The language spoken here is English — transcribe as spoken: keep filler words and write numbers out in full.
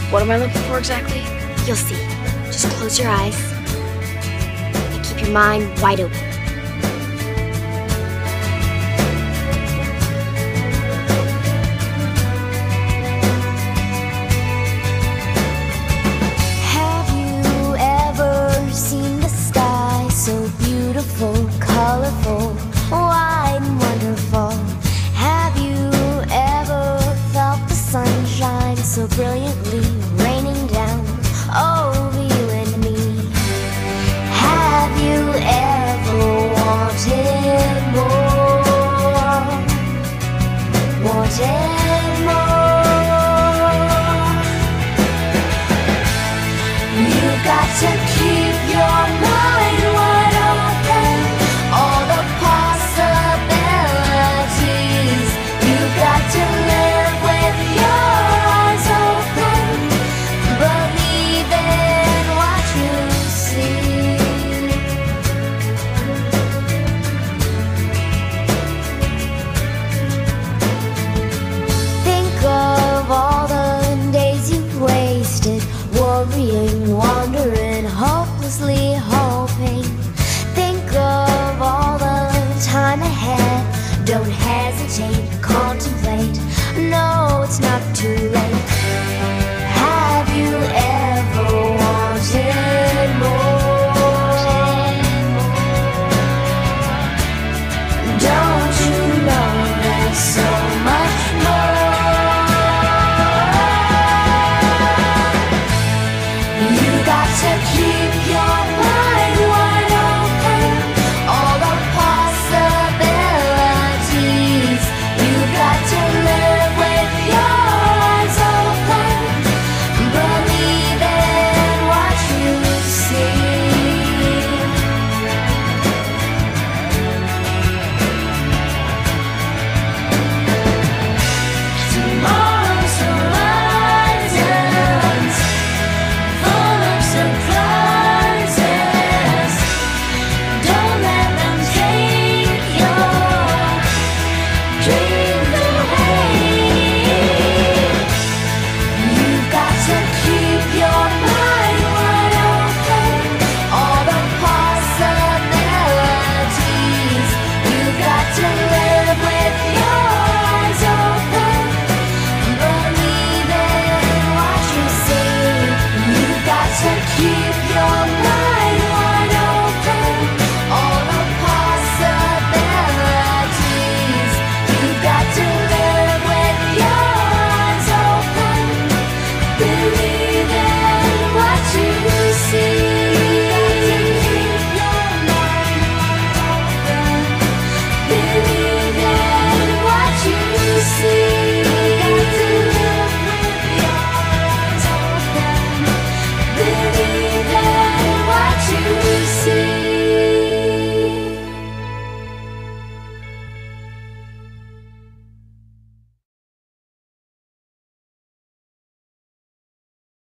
What am I looking for exactly? You'll see. Just close your eyes and keep your mind wide open. Have you ever seen the sky so beautiful, colorful, wide and wonderful? Have you ever felt the sunshine so brilliantly raining down over you and me? Have you ever wanted more? Wanted more? You've got to keep your mind wide open, all the possibilities. You've got to live with your eyes open, believe in what you see. Think of all the days you've wasted, worrying, wondering, hopelessly hoping. Think of all the time ahead. Don't hesitate, contemplate. No, it's not too late.